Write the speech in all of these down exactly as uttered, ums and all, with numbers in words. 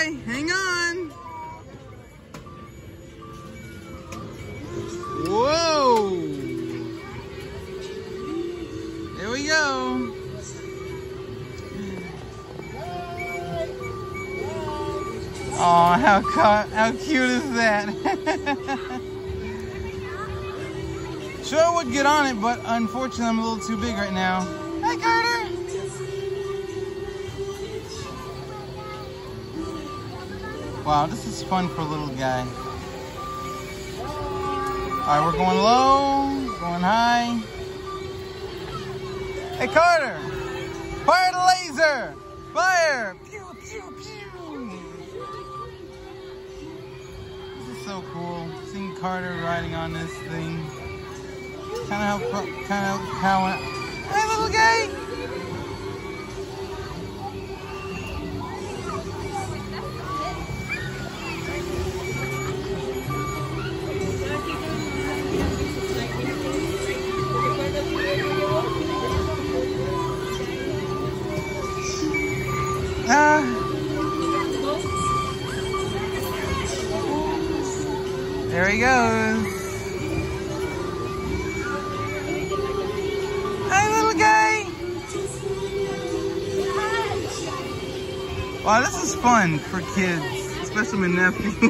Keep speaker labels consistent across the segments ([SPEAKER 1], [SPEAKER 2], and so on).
[SPEAKER 1] guy. Hang on. Whoa. There we go. Oh, how how cute is that? Sure would get on it, but unfortunately I'm a little too big right now. Hi, Carter. Wow, this is fun for a little guy. All right, we're going low, going high. Hey, Carter, fire the laser! Fire! Pew, pew, pew! This is so cool. Seeing Carter riding on this thing. Kind of how, kind of how, hey, little guy! Ah. There he goes. Hi, little guy. Wow, this is fun for kids, especially my nephew.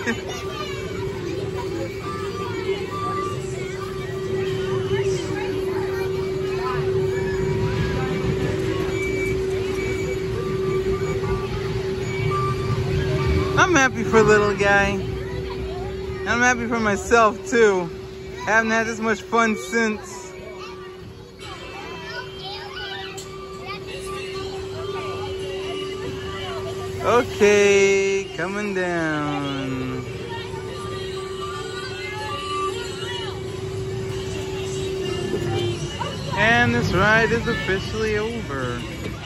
[SPEAKER 1] I'm happy for little guy. I'm happy for myself too. Haven't had this much fun since. Okay, coming down. And this ride is officially over.